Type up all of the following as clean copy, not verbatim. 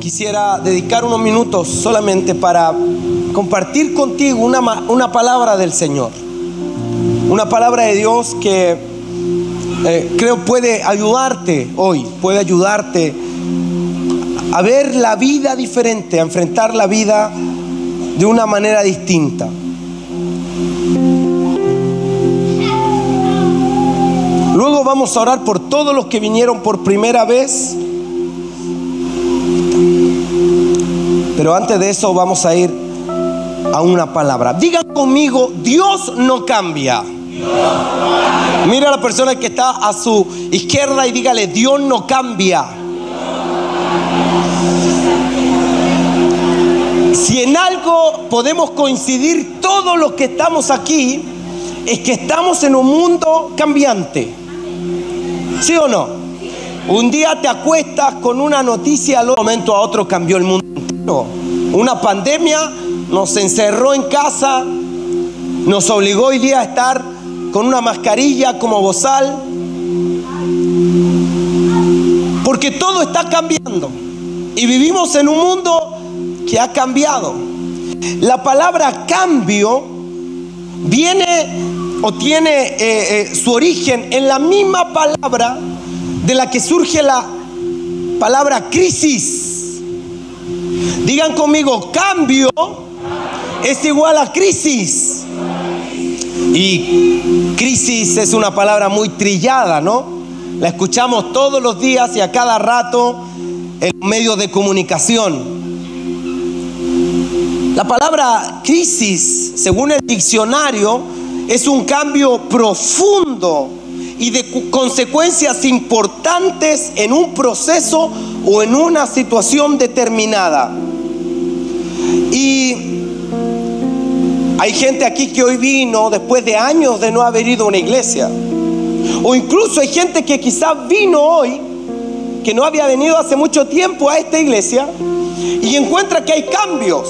quisiera dedicar unos minutos solamente para compartir contigo una palabra del Señor. Una palabra de Dios que creo puede ayudarte hoy, puede ayudarte a ver la vida diferente, a enfrentar la vida de una manera distinta. Luego vamos a orar por todos los que vinieron por primera vez. Pero antes de eso vamos a ir a una palabra. Digan conmigo: Dios no cambia. Mira a la persona que está a su izquierda y dígale: Dios no cambia. Si en algo podemos coincidir todos los que estamos aquí, es que estamos en un mundo cambiante. ¿Sí o no? Un día te acuestas con una noticia, al momento a otro cambió el mundo entero. Una pandemia nos encerró en casa, nos obligó hoy día a estar con una mascarilla como bozal, porque todo está cambiando y vivimos en un mundo que ha cambiado. La palabra cambio viene o tiene su origen en la misma palabra de la que surge la palabra crisis. Digan conmigo: cambio es igual a crisis. Y crisis es una palabra muy trillada, ¿no? La escuchamos todos los días y a cada rato en medios de comunicación. La palabra crisis, según el diccionario, es un cambio profundo y de consecuencias importantes en un proceso o en una situación determinada. Y hay gente aquí que hoy vino después de años de no haber ido a una iglesia. O incluso hay gente que quizás vino hoy, que no había venido hace mucho tiempo a esta iglesia, y encuentra que hay cambios.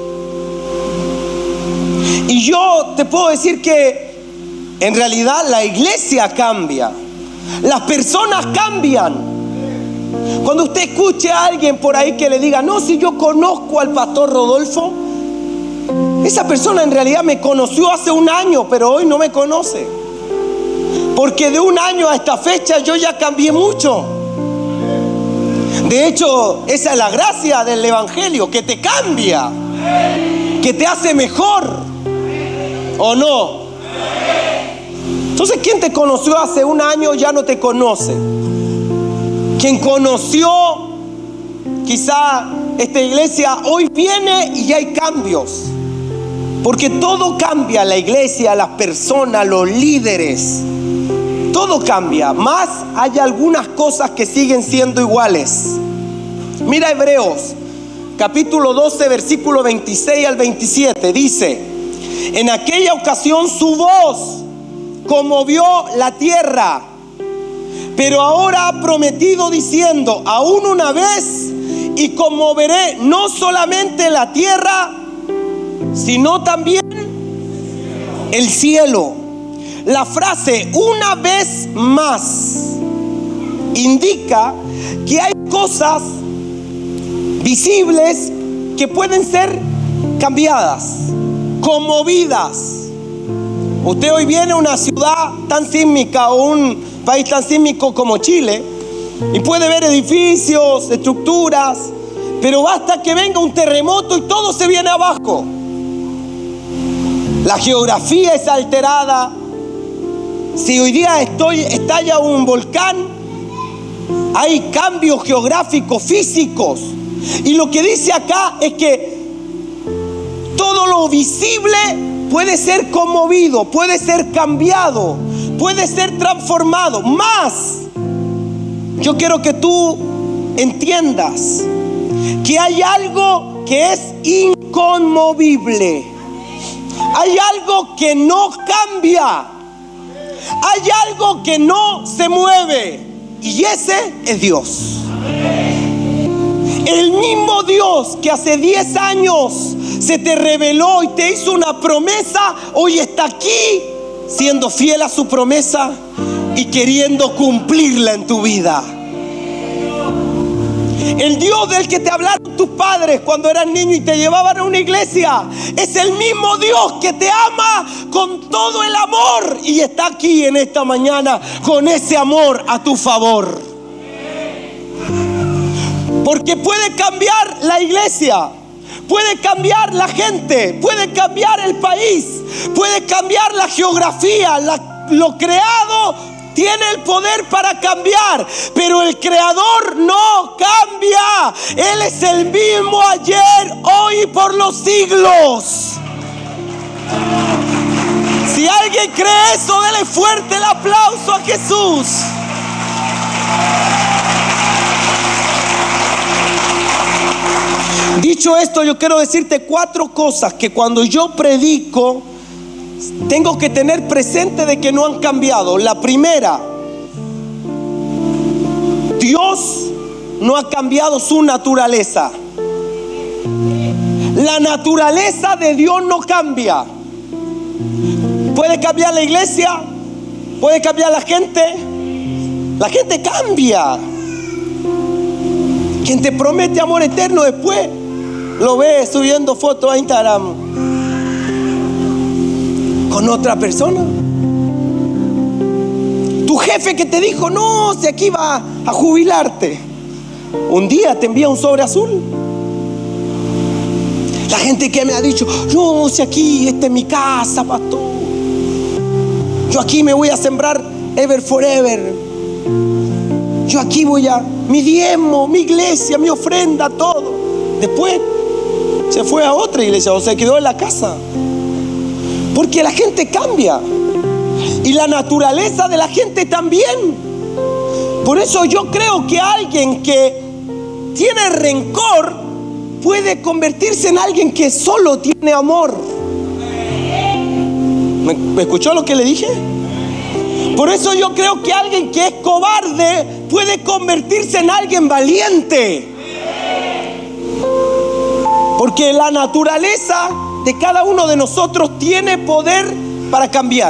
Y yo te puedo decir que en realidad la iglesia cambia, las personas cambian. Cuando usted escuche a alguien por ahí que le diga: no, si yo conozco al pastor Rodolfo, esa persona en realidad me conoció hace un año, pero hoy no me conoce, porque de un año a esta fecha yo ya cambié mucho. De hecho, esa es la gracia del evangelio, que te cambia, que te hace mejor. ¿O no? Entonces, quien te conoció hace un año ya no te conoce. Quien conoció quizá esta iglesia hoy viene y ya hay cambios, porque todo cambia: la iglesia, las personas, los líderes, todo cambia. Más hay algunas cosas que siguen siendo iguales. Mira Hebreos capítulo 12 versículo 26 al 27. Dice: en aquella ocasión su voz conmovió la tierra, pero ahora ha prometido diciendo: aún una vez y conmoveré no solamente la tierra, sino también el cielo. La frase "una vez más" indica que hay cosas visibles que pueden ser cambiadas, conmovidas. Usted hoy viene a una ciudad tan sísmica o un país tan sísmico como Chile y puede ver edificios, estructuras, pero basta que venga un terremoto y todo se viene abajo. La geografía es alterada. Si hoy día estalla un volcán, hay cambios geográficos, físicos. Y lo que dice acá es que todo lo visible puede ser conmovido, puede ser cambiado, puede ser transformado. Más, yo quiero que tú entiendas que hay algo que es inconmovible. Hay algo que no cambia. Hay algo que no se mueve. Y ese es Dios. El mismo Dios que hace 10 años se te reveló y te hizo una promesa, hoy está aquí siendo fiel a su promesa y queriendo cumplirla en tu vida. El Dios del que te hablaron tus padres cuando eras niño y te llevaban a una iglesia es el mismo Dios que te ama con todo el amor y está aquí en esta mañana con ese amor a tu favor. Porque puede cambiar la iglesia, puede cambiar la gente, puede cambiar el país, puede cambiar la geografía, lo creado tiene el poder para cambiar, pero el Creador no cambia. Él es el mismo ayer, hoy y por los siglos. Si alguien cree eso, dele fuerte el aplauso a Jesús. Dicho esto, yo quiero decirte 4 cosas que cuando yo predico tengo que tener presente de que no han cambiado. La primera, Dios no ha cambiado su naturaleza. La naturaleza de Dios no cambia. Puede cambiar la iglesia, puede cambiar la gente. La gente cambia. Quien te promete amor eterno después lo ves subiendo fotos a Instagram con otra persona. Tu jefe que te dijo, no, si aquí va a jubilarte, un día te envía un sobre azul. La gente que me ha dicho, no, si aquí, esta es mi casa, pastor, yo aquí me voy a sembrar ever forever, yo aquí voy a, mi diezmo, mi iglesia, mi ofrenda, todo. Después se fue a otra iglesia o se quedó en la casa. Porque la gente cambia y la naturaleza de la gente también. Por eso yo creo que alguien que tiene rencor puede convertirse en alguien que solo tiene amor. ¿Me escuchó lo que le dije? Por eso yo creo que alguien que es cobarde puede convertirse en alguien valiente. Porque la naturaleza de cada uno de nosotros tiene poder para cambiar.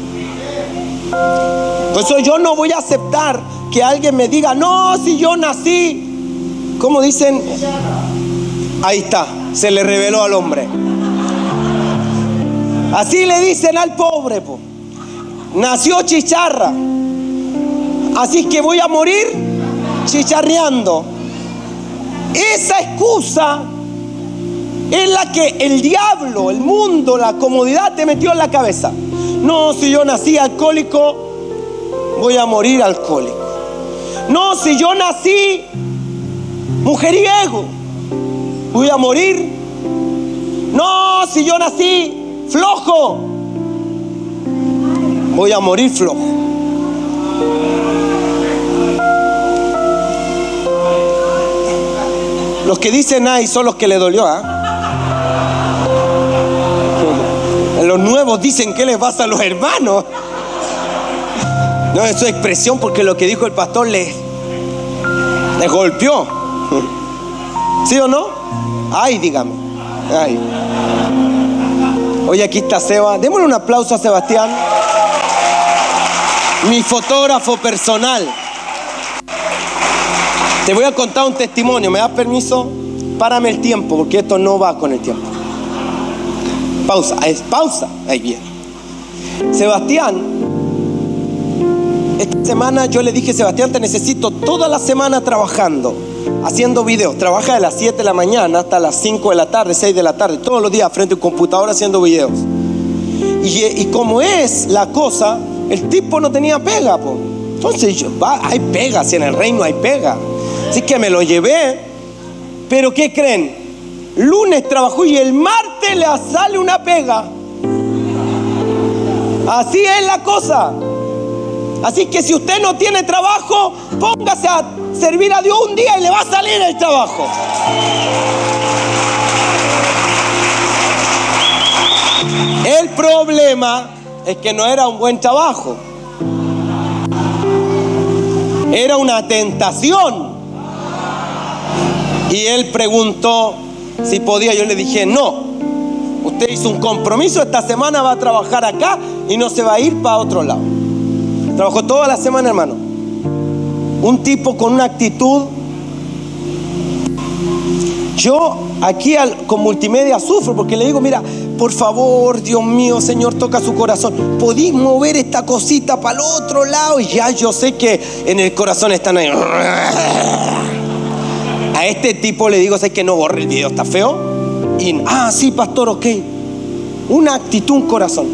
Por eso yo no voy a aceptar que alguien me diga, no, si yo nací, ¿cómo dicen? Ahí está, se le reveló al hombre. Así le dicen al pobre, po. Nació chicharra, así que voy a morir chicharreando. Esa excusa es la que el diablo, el mundo, la comodidad te metió en la cabeza. No, si yo nací alcohólico, voy a morir alcohólico. No, si yo nací mujeriego, voy a morir. No, si yo nací flojo, voy a morir flojo. Los que dicen ay son los que le dolió, ¿ah? Los nuevos dicen ¿qué les pasa a los hermanos? No, eso es expresión porque lo que dijo el pastor les golpeó. ¿Sí o no? Ay, dígame. Ay. Oye, aquí está Seba. Démosle un aplauso a Sebastián, mi fotógrafo personal. Te voy a contar un testimonio. ¿Me das permiso? Párame el tiempo porque esto no va con el tiempo. Pausa, es pausa. Ahí bien. Sebastián, esta semana yo le dije, Sebastián, te necesito toda la semana trabajando, haciendo videos. Trabaja de las 7 de la mañana hasta las 5 de la tarde, 6 de la tarde, todos los días frente a un computador haciendo videos. Y como es la cosa, el tipo no tenía pega, po. Entonces hay pega, si en el reino hay pega. Así que me lo llevé. Pero ¿qué creen? Lunes trabajó y el martes le sale una pega. Así es la cosa. Así que si usted no tiene trabajo, póngase a servir a Dios un día y le va a salir el trabajo. El problema es que no era un buen trabajo. Era una tentación. Y él preguntó si podía. Yo le dije, no. Usted hizo un compromiso, esta semana va a trabajar acá y no se va a ir para otro lado. Trabajó toda la semana, hermano. Un tipo con una actitud Yo aquí con multimedia sufro porque le digo, mira, por favor, Dios mío, Señor, toca su corazón. ¿Podís mover esta cosita para el otro lado? Y ya yo sé que en el corazón están ahí. A este tipo le digo, sé que no borre el video, ¿está feo? Y, sí, pastor, ok. Una actitud, un corazón.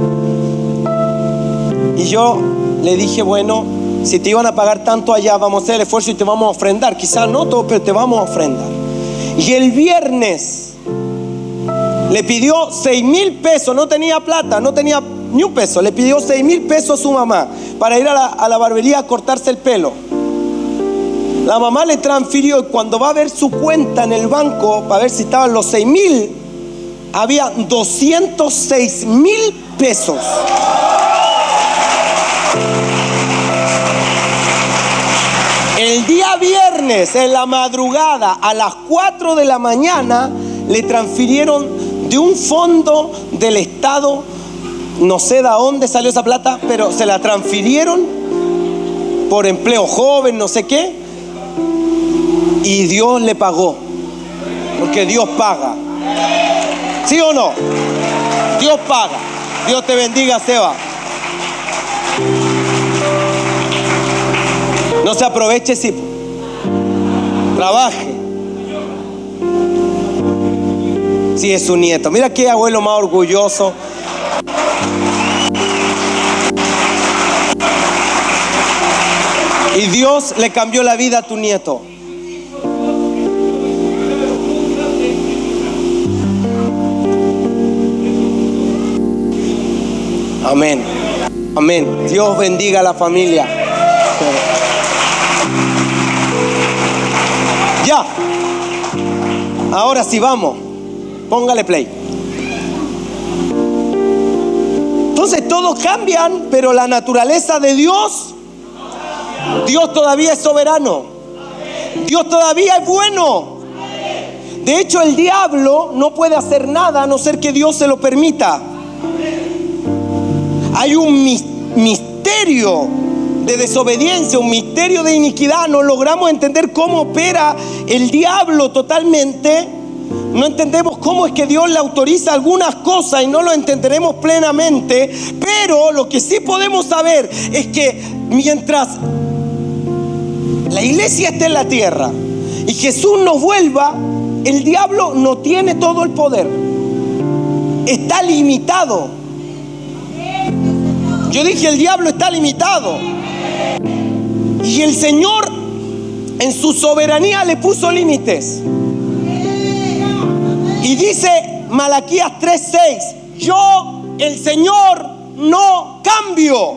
Y yo le dije, bueno, si te iban a pagar tanto allá, vamos a hacer el esfuerzo y te vamos a ofrendar. Quizás no todo, pero te vamos a ofrendar. Y el viernes le pidió 6,000 pesos, no tenía plata, no tenía ni un peso. Le pidió 6,000 pesos a su mamá para ir a la barbería a cortarse el pelo. La mamá le transfirió y cuando va a ver su cuenta en el banco para ver si estaban los 6,000, había 206,000 pesos. El día viernes, en la madrugada, a las 4 de la mañana, le transfirieron de un fondo del Estado, no sé de dónde salió esa plata, pero se la transfirieron por empleo joven, no sé qué, y Dios le pagó, porque Dios paga. ¿Sí o no? Dios paga. Dios te bendiga, Seba. No se aproveche, sí. Trabaje. Sí, es su nieto. Mira qué abuelo más orgulloso. Y Dios le cambió la vida a tu nieto. Amén. Amén. Dios bendiga a la familia. Ya. Ahora sí, vamos. Póngale play. Entonces todos cambian, pero la naturaleza de Dios, Dios todavía es soberano. Dios todavía es bueno. De hecho, el diablo no puede hacer nada a no ser que Dios se lo permita. Hay un misterio de desobediencia, un misterio de iniquidad. No logramos entender cómo opera el diablo totalmente. No entendemos cómo es que Dios le autoriza algunas cosas y no lo entenderemos plenamente. Pero lo que sí podemos saber es que mientras la iglesia esté en la tierra y Jesús nos vuelva, el diablo no tiene todo el poder. Está limitado. Yo dije, el diablo está limitado. Y el Señor en su soberanía le puso límites. Y dice Malaquías 3:6, yo, el Señor, no cambio.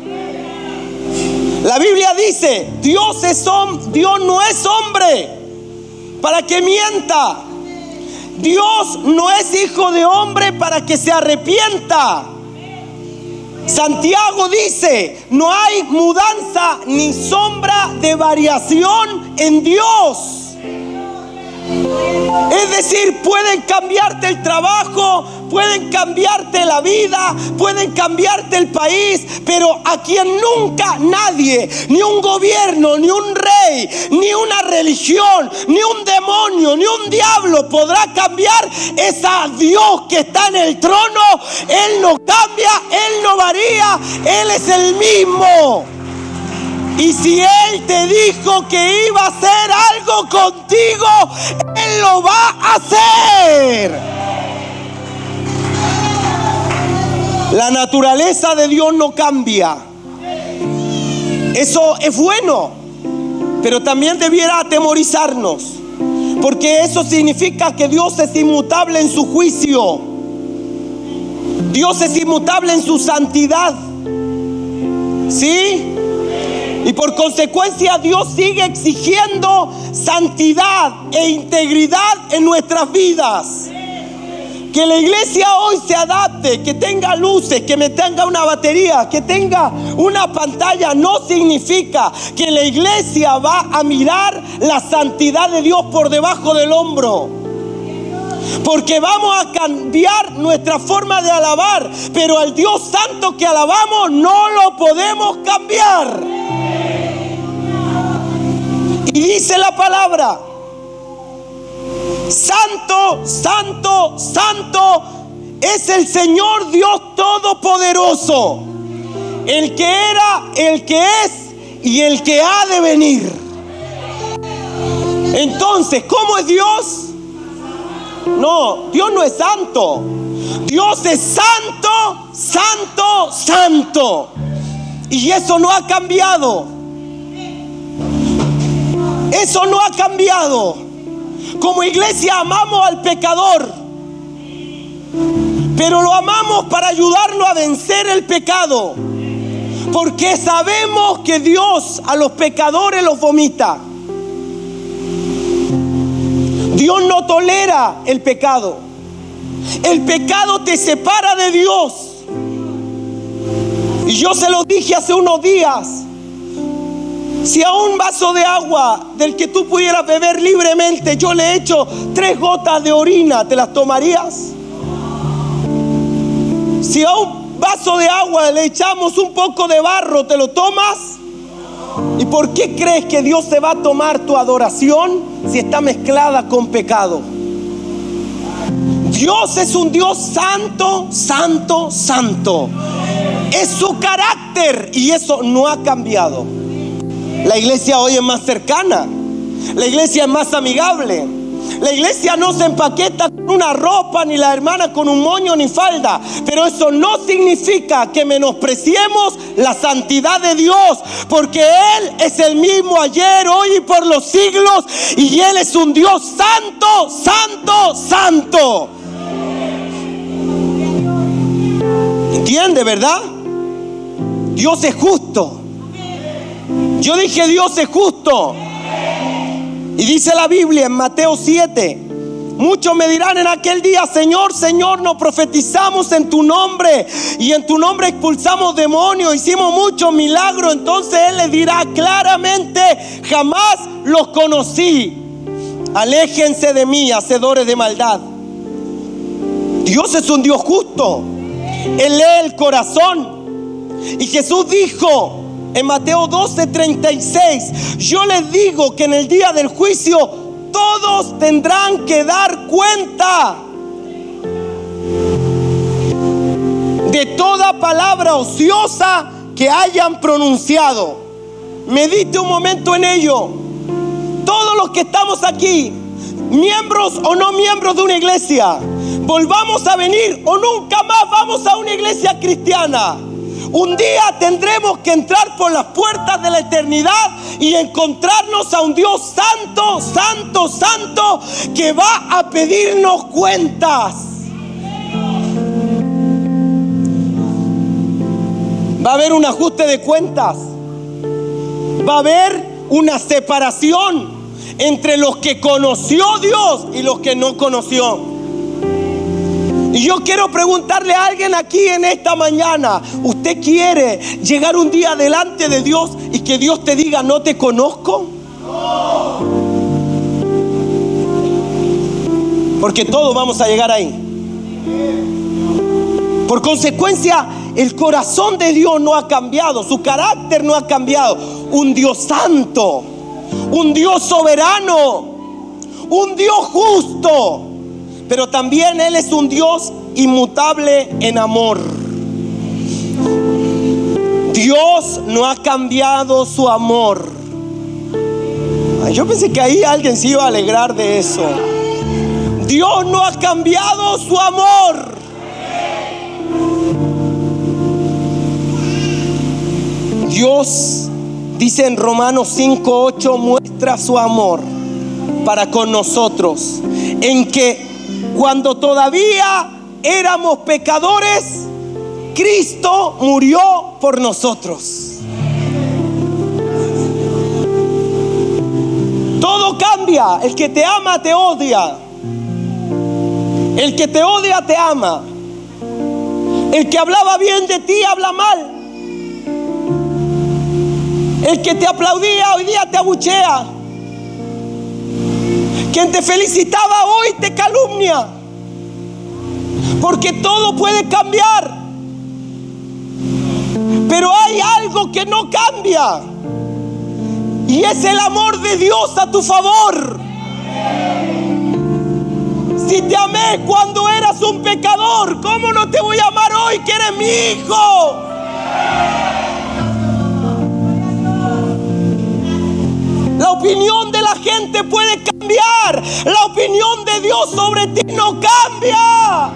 La Biblia dice, Dios no es hombre para que mienta. Dios no es hijo de hombre para que se arrepienta. Santiago dice, no hay mudanza ni sombra de variación en Dios. Es decir, pueden cambiarte el trabajo, pueden cambiarte la vida, pueden cambiarte el país, pero a quien nunca nadie, ni un gobierno, ni un rey, ni una religión, ni un demonio, ni un diablo podrá cambiar es a Dios que está en el trono. Él no cambia, Él no varía, Él es el mismo. Y si Él te dijo que iba a hacer algo contigo, Él lo va a hacer. La naturaleza de Dios no cambia. Eso es bueno, pero también debiera atemorizarnos, porque eso significa que Dios es inmutable en su juicio. Dios es inmutable en su santidad. ¿Sí? Y por consecuencia Dios sigue exigiendo santidad e integridad en nuestras vidas. Que la iglesia hoy se adapte, que tenga luces, que me tenga una batería, que tenga una pantalla, no significa que la iglesia va a mirar la santidad de Dios por debajo del hombro. Porque vamos a cambiar nuestra forma de alabar, pero al Dios santo que alabamos no lo podemos cambiar. Y dice la palabra Santo, santo, santo es el Señor Dios Todopoderoso, el que era, el que es y el que ha de venir. Entonces, ¿cómo es Dios? No, Dios no es santo. Dios es santo, santo, santo. Y eso no ha cambiado. Eso no ha cambiado. Como iglesia amamos al pecador, pero lo amamos para ayudarlo a vencer el pecado, porque sabemos que Dios a los pecadores los vomita. Dios no tolera el pecado. El pecado te separa de Dios. Y yo se lo dije hace unos días. Si a un vaso de agua del que tú pudieras beber libremente yo le echo 3 gotas de orina, ¿te las tomarías? Si a un vaso de agua le echamos un poco de barro, ¿te lo tomas? ¿Y por qué crees que Dios se va a tomar tu adoración si está mezclada con pecado? Dios es un Dios santo, santo, santo. Es su carácter y eso no ha cambiado. La iglesia hoy es más cercana. La iglesia es más amigable. La iglesia no se empaqueta con una ropa, ni la hermana con un moño ni falda. Pero eso no significa que menospreciemos la santidad de Dios, porque Él es el mismo ayer, hoy y por los siglos. Y Él es un Dios santo, santo, santo. ¿Entiende, verdad? Dios es justo. Yo dije Dios es justo. Y dice la Biblia en Mateo 7: muchos me dirán en aquel día: Señor, Señor, nos profetizamos en tu nombre, y en tu nombre expulsamos demonios, hicimos muchos milagros. Entonces Él les dirá claramente: jamás los conocí. Aléjense de mí, hacedores de maldad. Dios es un Dios justo. Él lee el corazón. Y Jesús dijo en Mateo 12:36: yo les digo que en el día del juicio todos tendrán que dar cuenta de toda palabra ociosa que hayan pronunciado. Medite un momento en ello. Todos los que estamos aquí, miembros o no miembros de una iglesia, volvamos a venir o nunca más vamos a una iglesia cristiana. Un día tendremos que entrar por las puertas de la eternidad y encontrarnos a un Dios santo, santo, santo, que va a pedirnos cuentas. Va a haber un ajuste de cuentas. Va a haber una separación entre los que conoció Dios y los que no conoció. Y yo quiero preguntarle a alguien aquí en esta mañana: ¿usted quiere llegar un día delante de Dios y que Dios te diga no te conozco? Porque todos vamos a llegar ahí. Por consecuencia, el corazón de Dios no ha cambiado, su carácter no ha cambiado. Un Dios santo, un Dios soberano, un Dios justo. Pero también Él es un Dios inmutable en amor. Dios no ha cambiado su amor. Yo pensé que ahí alguien se iba a alegrar de eso. Dios no ha cambiado su amor. Dios dice en Romanos 5:8: muestra su amor para con nosotros, en que cuando todavía éramos pecadores, Cristo murió por nosotros. Todo cambia. El que te ama te odia. El que te odia te ama. El que hablaba bien de ti habla mal. El que te aplaudía hoy día te abuchea. Quien te felicitaba hoy te calumnia. Porque todo puede cambiar, pero hay algo que no cambia, y es el amor de Dios a tu favor. Si te amé cuando eras un pecador, ¿cómo no te voy a amar hoy que eres mi hijo? La opinión de la gente puede cambiar. La opinión de Dios sobre ti no cambia.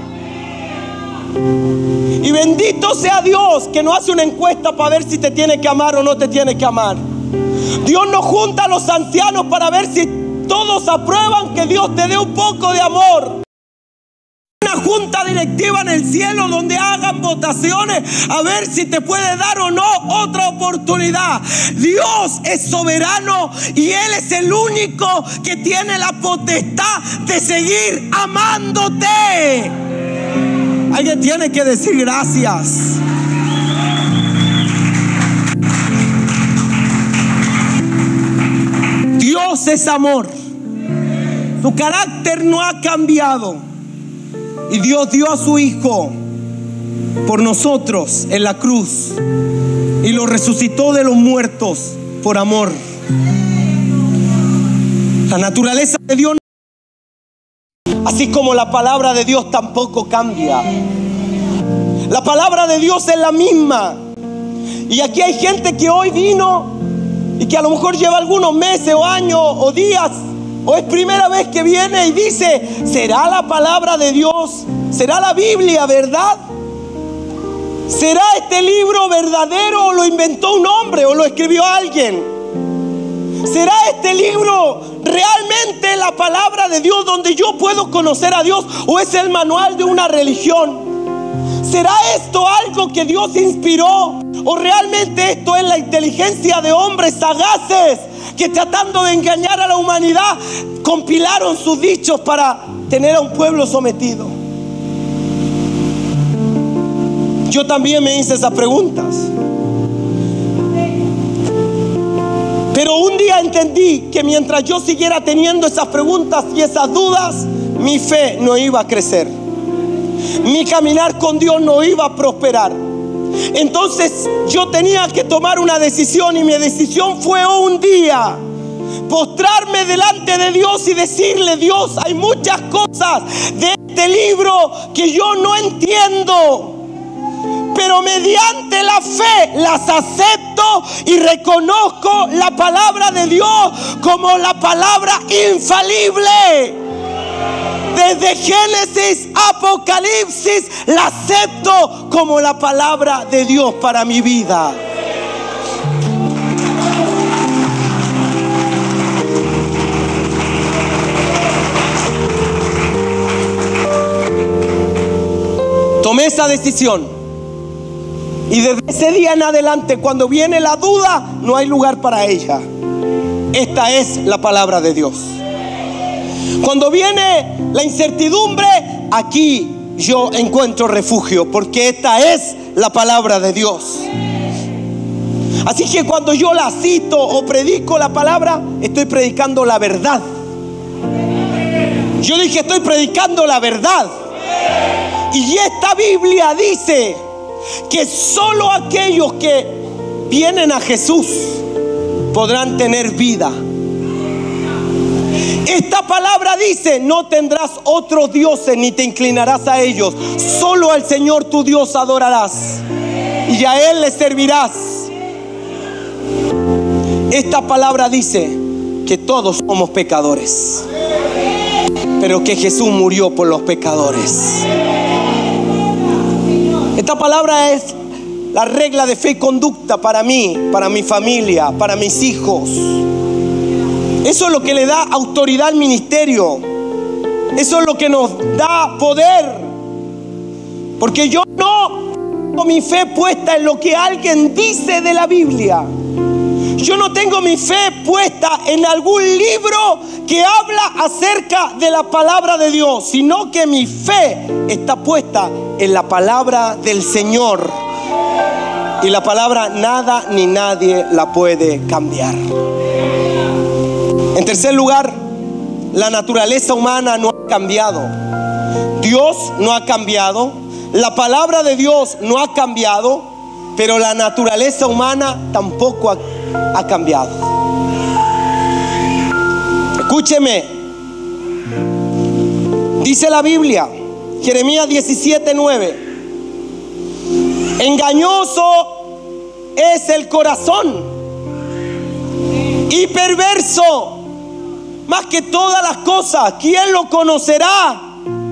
Y bendito sea Dios que no hace una encuesta para ver si te tiene que amar o no te tiene que amar. Dios no junta a los ancianos para ver si todos aprueban que Dios te dé un poco de amor. Una junta directiva en el cielo donde hagan votaciones a ver si te puede dar o no otra oportunidad. Dios es soberano y Él es el único que tiene la potestad de seguir amándote. Alguien tiene que decir gracias. Dios es amor. Su carácter no ha cambiado. Y Dios dio a su Hijo por nosotros en la cruz y lo resucitó de los muertos por amor. La naturaleza de Dios, así como la palabra de Dios, tampoco cambia. La palabra de Dios es la misma. Y aquí hay gente que hoy vino y que a lo mejor lleva algunos meses o años o días, o es primera vez que viene y dice: ¿será la palabra de Dios? ¿Será la Biblia verdad? ¿Será este libro verdadero o lo inventó un hombre o lo escribió alguien? ¿Será este libro realmente la palabra de Dios donde yo puedo conocer a Dios, o es el manual de una religión? ¿Será esto algo que Dios inspiró, o realmente esto es la inteligencia de hombres sagaces que, tratando de engañar a la humanidad, compilaron sus dichos para tener a un pueblo sometido? Yo también me hice esas preguntas. Pero un día entendí que mientras yo siguiera teniendo esas preguntas y esas dudas, mi fe no iba a crecer. Mi caminar con Dios no iba a prosperar. Entonces yo tenía que tomar una decisión, y mi decisión fue un día postrarme delante de Dios y decirle: Dios, hay muchas cosas de este libro que yo no entiendo, pero mediante la fe las acepto y reconozco la palabra de Dios como la palabra infalible. Desde Génesis a Apocalipsis la acepto como la palabra de Dios para mi vida. Tomé esa decisión, y desde ese día en adelante, cuando viene la duda, no hay lugar para ella. Esta es la palabra de Dios. Cuando viene la incertidumbre, aquí yo encuentro refugio, porque esta es la palabra de Dios. Así que cuando yo la cito o predico la palabra, estoy predicando la verdad. Yo dije: estoy predicando la verdad. Y esta Biblia dice que solo aquellos que vienen a Jesús podrán tener vida. Esta palabra dice: no tendrás otros dioses ni te inclinarás a ellos. Solo al Señor tu Dios adorarás y a Él le servirás. Esta palabra dice que todos somos pecadores, pero que Jesús murió por los pecadores. Esta palabra es la regla de fe y conducta para mí, para mi familia, para mis hijos. Eso es lo que le da autoridad al ministerio. Eso es lo que nos da poder. Porque yo no tengo mi fe puesta en lo que alguien dice de la Biblia. Yo no tengo mi fe puesta en algún libro que habla acerca de la palabra de Dios, sino que mi fe está puesta en la palabra del Señor. Y la palabra nada ni nadie la puede cambiar. En tercer lugar, la naturaleza humana no ha cambiado. Dios no ha cambiado. La palabra de Dios no ha cambiado. Pero la naturaleza humana tampoco ha cambiado. Escúcheme. Dice la Biblia, Jeremías 17:9. Engañoso es el corazón y perverso más que todas las cosas. ¿Quién lo conocerá?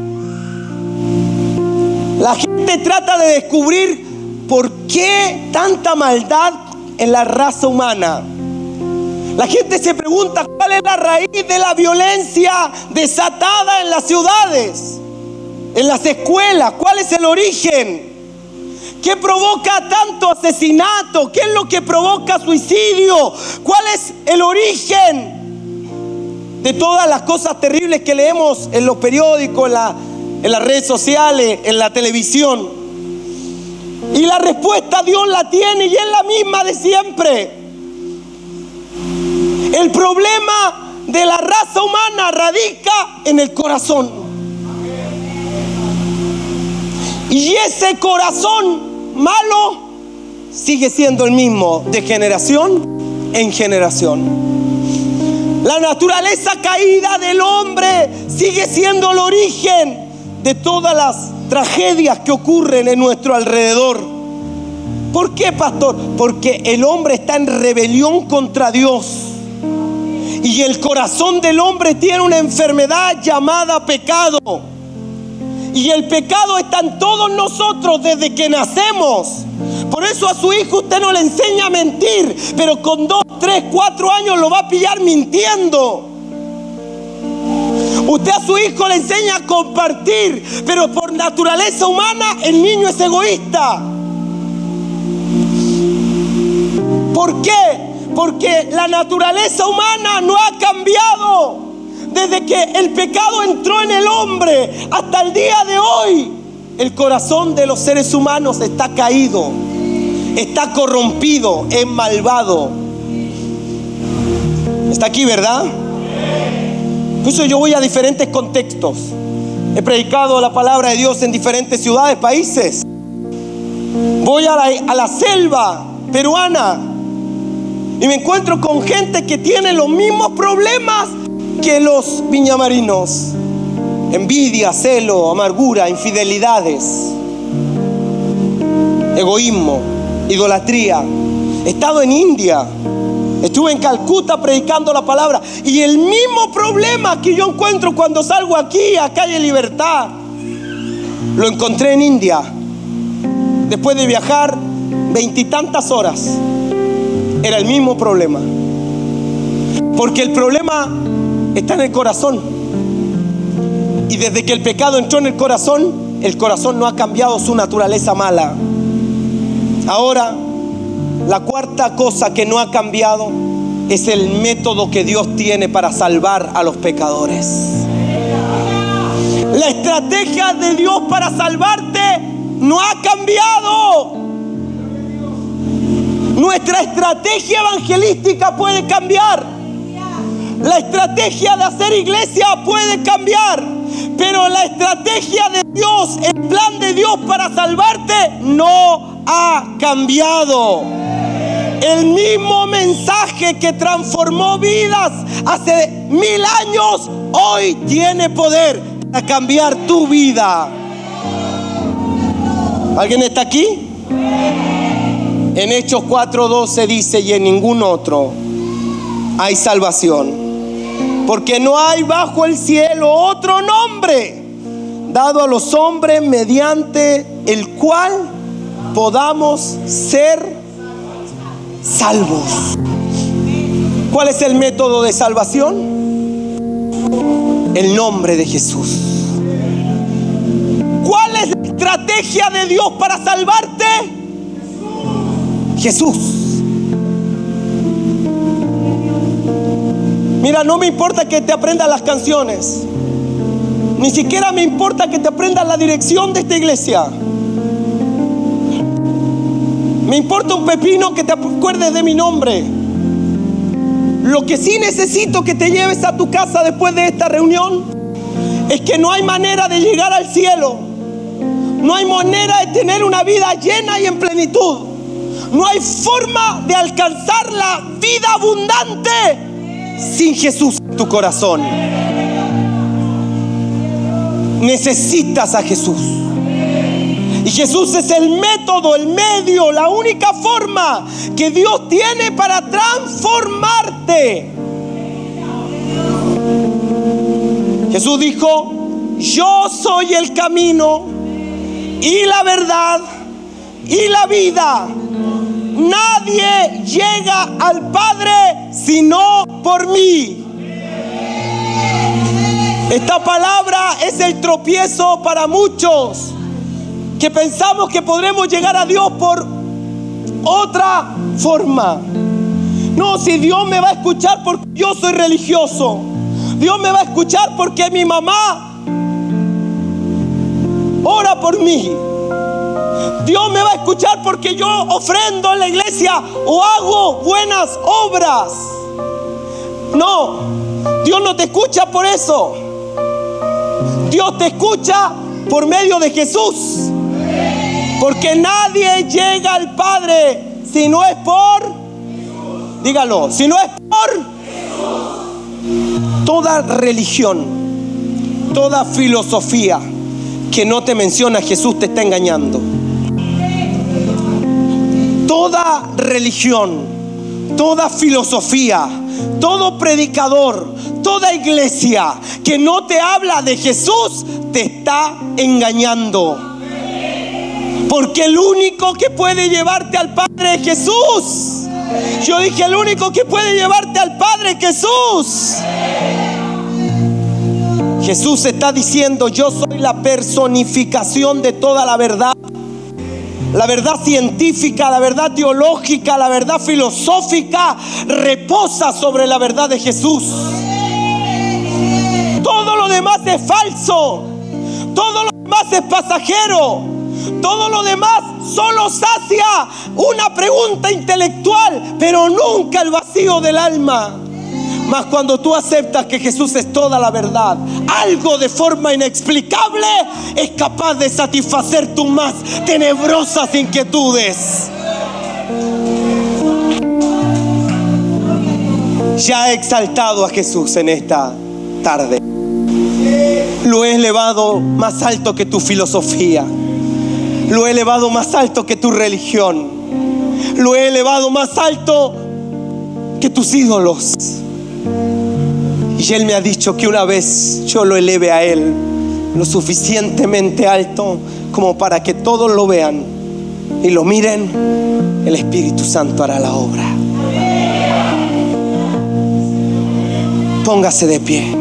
La gente trata de descubrir por qué tanta maldad en la raza humana. La gente se pregunta cuál es la raíz de la violencia desatada en las ciudades, en las escuelas. ¿Cuál es el origen? ¿Qué provoca tanto asesinato? ¿Qué es lo que provoca suicidio? ¿Cuál es el origen de todas las cosas terribles que leemos en los periódicos, en las redes sociales, en la televisión? Y la respuesta Dios la tiene y es la misma de siempre. El problema de la raza humana radica en el corazón. Y ese corazón malo sigue siendo el mismo de generación en generación. La naturaleza caída del hombre sigue siendo el origen de todas las tragedias que ocurren en nuestro alrededor. ¿Por qué, pastor? Porque el hombre está en rebelión contra Dios. Y el corazón del hombre tiene una enfermedad llamada pecado. Y el pecado está en todos nosotros desde que nacemos. Por eso a su hijo usted no le enseña a mentir, pero con 2, 3, 4 años lo va a pillar mintiendo. Usted a su hijo le enseña a compartir, pero por naturaleza humana el niño es egoísta. ¿Por qué? Porque la naturaleza humana no ha cambiado. Desde que el pecado entró en el hombre hasta el día de hoy, el corazón de los seres humanos está caído, está corrompido, es malvado. ¿Está aquí, verdad? Por eso yo voy a diferentes contextos. He predicado la palabra de Dios en diferentes ciudades, países. Voy a la selva peruana y me encuentro con gente que tiene los mismos problemas que los viñamarinos: envidia, celo, amargura, infidelidades, egoísmo, idolatría. He estado en India, estuve en Calcuta predicando la palabra, y el mismo problema que yo encuentro cuando salgo aquí a Calle Libertad lo encontré en India. Después de viajar 20 y tantas horas, era el mismo problema. Porque el problema está en el corazón. Y desde que el pecado entró en el corazón no ha cambiado su naturaleza mala. Ahora, la cuarta cosa que no ha cambiado es el método que Dios tiene para salvar a los pecadores. La estrategia de Dios para salvarte no ha cambiado. Nuestra estrategia evangelística puede cambiar. La estrategia de hacer iglesia puede cambiar. Pero la estrategia de Dios, el plan de Dios para salvarte no ha cambiado. El mismo mensaje que transformó vidas hace 1000 años, hoy tiene poder para cambiar tu vida. ¿Alguien está aquí? En Hechos 4:12 dice: y en ningún otro hay salvación, porque no hay bajo el cielo otro nombre dado a los hombres mediante el cual podamos ser salvos. ¿Cuál es el método de salvación? El nombre de Jesús. ¿Cuál es la estrategia de Dios para salvarte? Jesús. Mira, no me importa que te aprendas las canciones, ni siquiera me importa que te aprendas la dirección de esta iglesia. Me importa un pepino que te acuerdes de mi nombre. Lo que sí necesito que te lleves a tu casa después de esta reunión es que no hay manera de llegar al cielo, no hay manera de tener una vida llena y en plenitud, no hay forma de alcanzar la vida abundante sin Jesús en tu corazón. necesitas a Jesús. Y Jesús es el método, el medio, la única forma que Dios tiene para transformarte. Jesús dijo: yo soy el camino y la verdad y la vida. Nadie llega al Padre sino por mí. Esta palabra es el tropiezo para muchos que pensamos que podremos llegar a Dios por otra forma. No, si Dios me va a escuchar porque yo soy religioso, Dios me va a escuchar porque mi mamá ora por mí, Dios me va a escuchar porque yo ofrendo en la iglesia o hago buenas obras. No, Dios no te escucha por eso. Dios te escucha por medio de Jesús. Porque nadie llega al Padre si no es por Jesús. Dígalo, si no es por Jesús. Toda religión, toda filosofía que no te menciona a Jesús te está engañando. Toda religión, toda filosofía, todo predicador, toda iglesia que no te habla de Jesús te está engañando. Porque el único que puede llevarte al Padre es Jesús. Yo dije, el único que puede llevarte al Padre es Jesús. Jesús está diciendo: yo soy la personificación de toda la verdad. La verdad científica, la verdad teológica, la verdad filosófica reposa sobre la verdad de Jesús. Todo lo demás es falso. Todo lo demás es pasajero. Todo lo demás solo sacia una pregunta intelectual, pero nunca el vacío del alma. Mas cuando tú aceptas que Jesús es toda la verdad, algo de forma inexplicable es capaz de satisfacer tus más tenebrosas inquietudes. Ya he exaltado a Jesús en esta tarde. Lo he elevado más alto que tu filosofía. Lo he elevado más alto que tu religión. Lo he elevado más alto que tus ídolos. Y Él me ha dicho que una vez yo lo eleve a Él lo suficientemente alto como para que todos lo vean y lo miren, el Espíritu Santo hará la obra. Póngase de pie.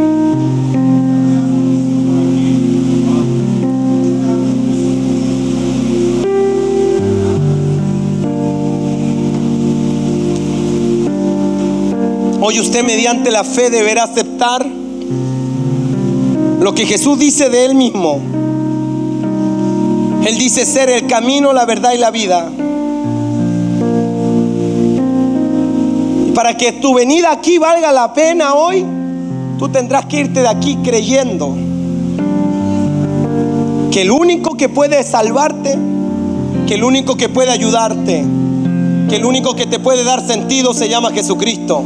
Hoy usted mediante la fe deberá aceptar lo que Jesús dice de Él mismo. Él dice ser el camino, la verdad y la vida. Y para que tu venida aquí valga la pena hoy, tú tendrás que irte de aquí creyendo que el único que puede salvarte, que el único que puede ayudarte, que el único que te puede dar sentido se llama Jesucristo.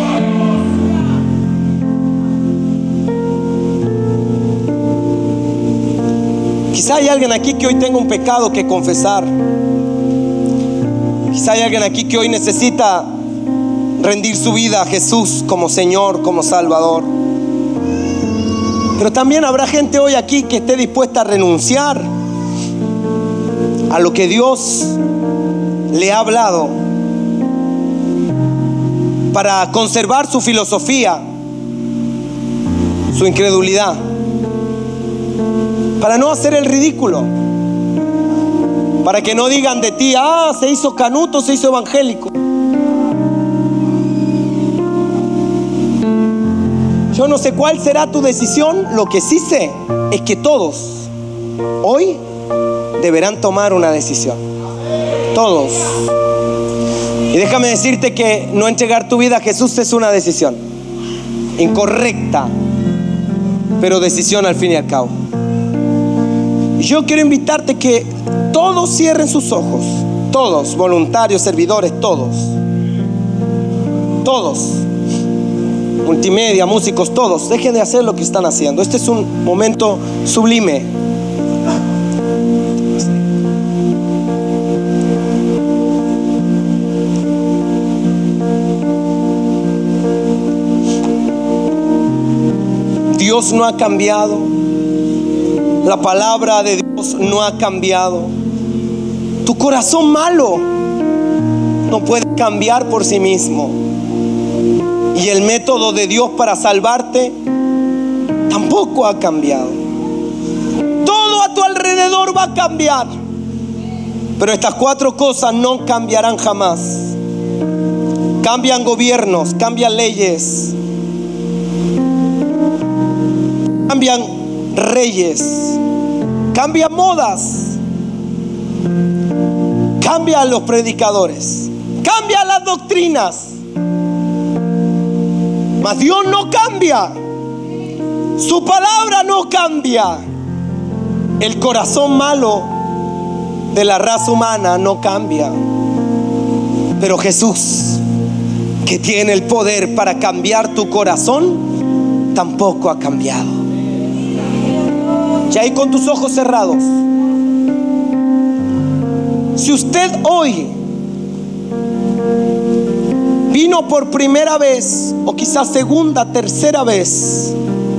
Quizá hay alguien aquí que hoy tenga un pecado que confesar. Quizá hay alguien aquí que hoy necesita rendir su vida a Jesús como Señor, como Salvador. Pero también habrá gente hoy aquí que esté dispuesta a renunciar a lo que Dios le ha hablado para conservar su filosofía, su incredulidad, para no hacer el ridículo, para que no digan de ti: ah, se hizo canuto, se hizo evangélico. Yo no sé cuál será tu decisión. Lo que sí sé es que todos hoy deberán tomar una decisión. Todos. Y déjame decirte que no entregar tu vida a Jesús es una decisión incorrecta, pero decisión al fin y al cabo. Y yo quiero invitarte que todos cierren sus ojos. Todos, voluntarios, servidores, todos. Todos. multimedia, músicos, todos, dejen de hacer lo que están haciendo. Este es un momento sublime. Dios no ha cambiado. La palabra de Dios no ha cambiado. Tu corazón malo no puede cambiar por sí mismo. Y el método de Dios para salvarte tampoco ha cambiado. Todo a tu alrededor va a cambiar, pero estas 4 cosas no cambiarán jamás. Cambian gobiernos, cambian leyes, cambian reyes, cambian modas, cambian los predicadores, cambian las doctrinas. Mas Dios no cambia. Su palabra no cambia. El corazón malo de la raza humana no cambia. Pero Jesús, que tiene el poder para cambiar tu corazón, tampoco ha cambiado. Y ahí con tus ojos cerrados, si usted hoy vino por primera vez, o quizás segunda, tercera vez,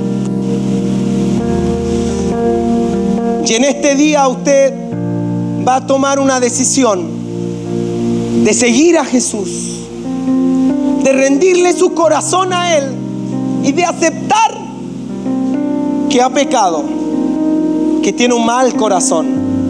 y en este día usted va a tomar una decisión de seguir a Jesús, de rendirle su corazón a Él y de aceptar que ha pecado, que tiene un mal corazón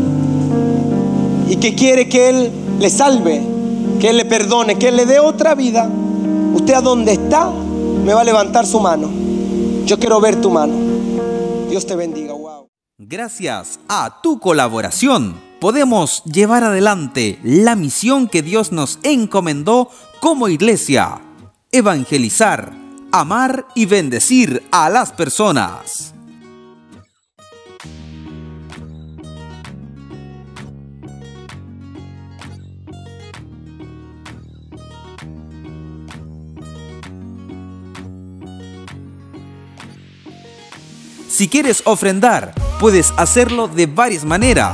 y que quiere que Él le salve, que Él le perdone, que Él le dé otra vida. Usted a donde está me va a levantar su mano. Yo quiero ver tu mano. Dios te bendiga. Wow. Gracias a tu colaboración podemos llevar adelante la misión que Dios nos encomendó como iglesia: evangelizar, amar y bendecir a las personas. Si quieres ofrendar, puedes hacerlo de varias maneras.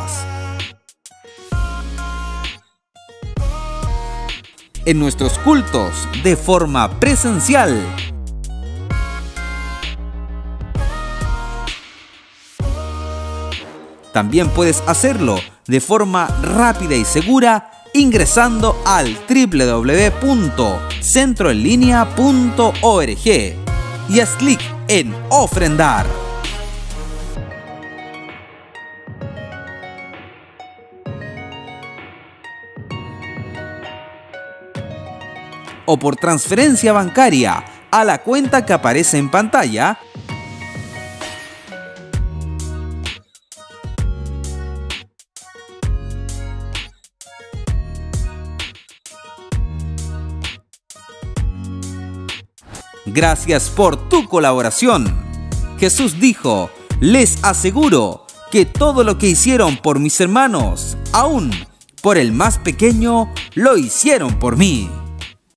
En nuestros cultos, de forma presencial. También puedes hacerlo de forma rápida y segura ingresando al www.centroenlinea.org y haz clic en ofrendar. O por transferencia bancaria a la cuenta que aparece en pantalla, gracias por tu colaboración. Jesús dijo: les aseguro que todo lo que hicieron por mis hermanos, aún por el más pequeño, lo hicieron por mí.